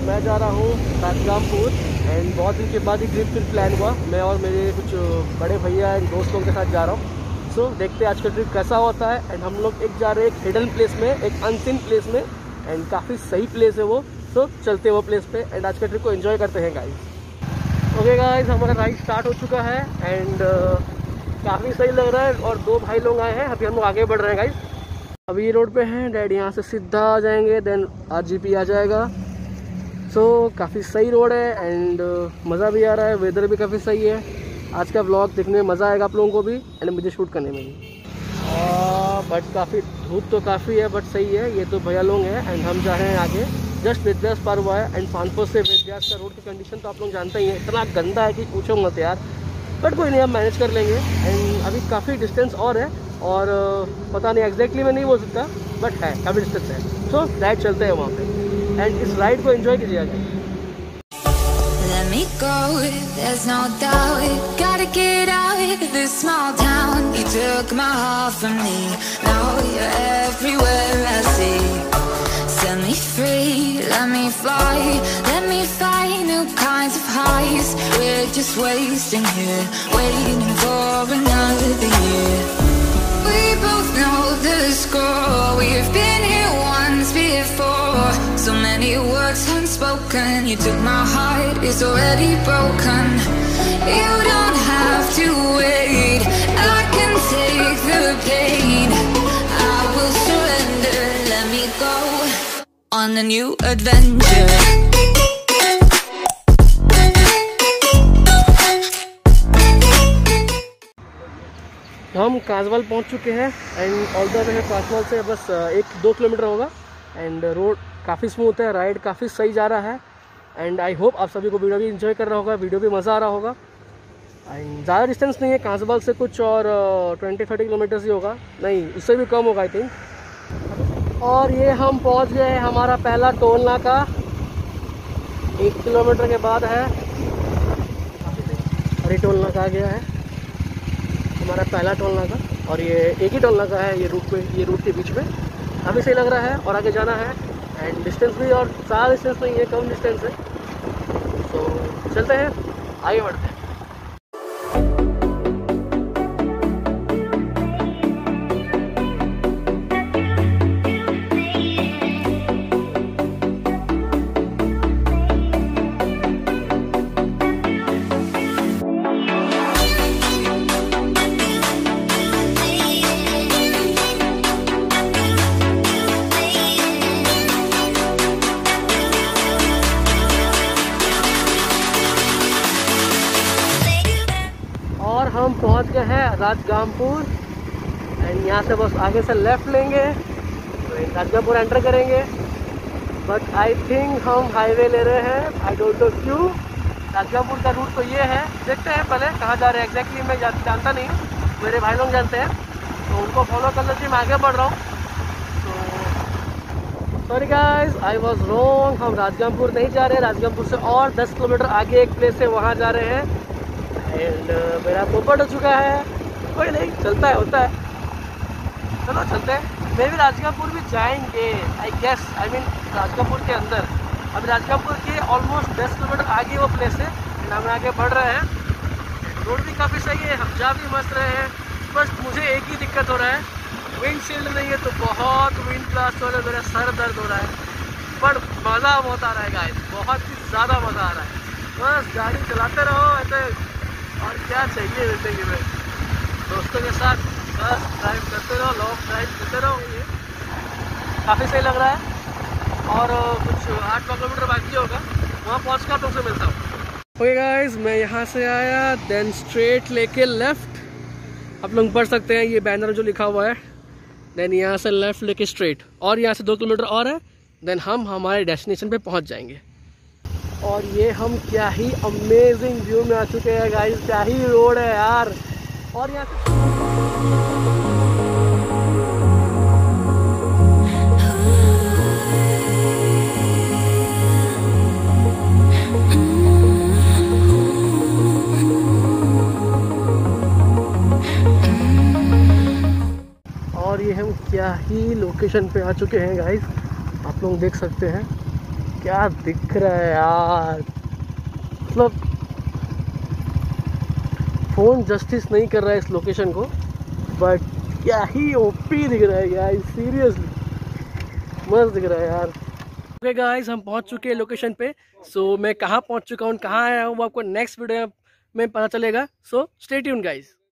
मैं जा रहा हूँ राजगामपुर एंड बहुत दिन के बाद ही ट्रिप फिर प्लान हुआ। मैं और मेरे कुछ बड़े भैया एंड दोस्त लोगों के साथ जा रहा हूँ। सो देखते हैं आज का ट्रिप कैसा होता है। एंड हम लोग एक जा रहे हैं एक हिडन प्लेस में, एक अनसीन प्लेस में, एंड काफ़ी सही प्लेस है वो। सो चलते हैं वो प्लेस पे एंड आज का ट्रिप को एंजॉय करते हैं गाइस। ओके गाइस, हमारा राइड स्टार्ट हो चुका है एंड काफ़ी सही लग रहा है और दो भाई लोग आए हैं। अभी हम लोग आगे बढ़ रहे हैं गाइस। अभी ये रोड पे हैं, डैड यहाँ से सीधा आ जाएंगे, देन RGP आ जाएगा। सो काफ़ी सही रोड है एंड मज़ा भी आ रहा है, वेदर भी काफ़ी सही है। आज का व्लॉग देखने में मज़ा आएगा आप लोगों को भी एंड मुझे शूट करने में भी। बट काफ़ी धूप तो काफ़ी है, बट सही है। ये तो भैया लोग हैं एंड हम जा रहे हैं आगे। जस्ट वेदव्यास पार हुआ है एंड पानपुर से वेदव्यास का रोड की कंडीशन तो आप लोग जानते ही हैं, इतना गंदा है कि पूछो मत यार। बट कोई नहीं, हम मैनेज कर लेंगे एंड अभी काफ़ी डिस्टेंस और है और पता नहीं एग्जैक्टली मैं नहीं बोल सकता, बट है काफ़ी डिस्टेंस है। सो राइड चलते हैं वहाँ पे एंड इस राइड को एंजॉय कीजिएगा। Let me go, there's no doubt. Gotta get out of this small town. You took my heart from me, now you're everywhere I see. Set me free, let me fly, let me find new kinds of highs. We're just wasting here, waiting for another year. We both know the score, we've been here once before. So many words unspoken, you took my heart, it's already broken. You don't have to wait, I can take the pain. I will surrender, let me go on a new adventure. तो हम काजवाल पहुंच चुके हैं and all the way है काजवाल से बस 1-2 kilometre होगा and road काफ़ी स्मूथ है, राइड काफ़ी सही जा रहा है एंड आई होप आप सभी को वीडियो भी एंजॉय कर रहा होगा, वीडियो भी मज़ा आ रहा होगा। एंड ज़्यादा डिस्टेंस नहीं है, काजवाल से कुछ और 20-30 किलोमीटर ही होगा, नहीं उससे भी कम होगा आई थिंक। और ये हम पहुँच गए हैं हमारा पहला टोल नाका, 1 किलोमीटर के बाद है और ये टोल नाका आ गया है हमारा पहला टोल नाका। और ये एक ही टोल नाका है ये रूट के बीच में। काफ़ी सही लग रहा है और आगे जाना है एंड डिस्टेंस भी और ज़्यादा डिस्टेंस नहीं है, कम डिस्टेंस है। तो चलते हैं, आगे बढ़ते हैं। हम पहुंच गए हैं राजगामपुर एंड यहाँ से बस आगे से लेफ़्ट लेंगे तो राजगामपुर एंटर करेंगे। बट आई थिंक हम हाईवे ले रहे हैं, आई डोंट नो क्यों। राजगामपुर का रूट तो ये है, देखते हैं पहले कहाँ जा रहे हैं एग्जैक्टली। मैं जानता नहीं हूँ, मेरे भाई लोग जानते हैं तो उनको फॉलो कर लेते, मैं आगे बढ़ रहा हूँ। तो sorry guys, I was wrong, हम राजगामपुर नहीं जा रहे हैं। राजगामपुर से और 10 किलोमीटर आगे एक प्लेस है, वहाँ जा रहे हैं एंड मेरा पोपट हो चुका है। कोई नहीं, चलता है, होता है, चलो चलते हैं। मे भी राजगामपुर भी जाएंगे आई गेस, आई मीन राजगामपुर के अंदर। अभी राजगामपुर के ऑलमोस्ट 10 किलोमीटर आगे वो प्लेस है एंड हम आगे बढ़ रहे हैं। रोड भी काफ़ी सही है, हम जा भी मस्त रहे हैं। बस मुझे एक ही दिक्कत हो रहा है, विंडशील्ड नहीं है तो बहुत विंड ब्लास्ट हो रहा है, मेरा सर दर्द हो रहा है। पर मज़ा बहुत आ रहा है गाइस, बहुत ही ज़्यादा मज़ा आ रहा है। बस गाड़ी चलाते रहो ऐसे, और क्या चाहिए ज़िंदगी में, दोस्तों के साथ बस ड्राइव करते रहो, लॉन्ग ड्राइव करते रहो। काफ़ी सही लग रहा है और कुछ 8-9 किलोमीटर बाकी होगा, वहाँ पहुँच कर तुमसे मिलता हूँ। ओके गाइस, मैं यहाँ से आया देन स्ट्रेट लेके लेफ़्ट, आप लोग पढ़ सकते हैं ये बैनर जो लिखा हुआ है। देन यहाँ से लेफ़्ट लेके स्ट्रेट और यहाँ से 2 किलोमीटर और है, देन हम हमारे डेस्टिनेशन पे पहुँच जाएंगे। और ये हम क्या ही अमेजिंग व्यू में आ चुके हैं गाइस, क्या ही रोड है यार। और यहाँ और ये हम क्या ही लोकेशन पे आ चुके हैं गाइस, आप लोग देख सकते हैं क्या दिख रहा है यार, मतलब फोन जस्टिस नहीं कर रहा है इस लोकेशन को, बट क्या ही ओपी दिख रहा है यार, सीरियसली मस्त दिख रहा है यार। ओके गाइस, हम पहुंच चुके हैं लोकेशन पे। सो मैं कहाँ पहुंच चुका हूँ, कहाँ आया हूँ, वो आपको नेक्स्ट वीडियो में पता चलेगा। So stay tuned guys.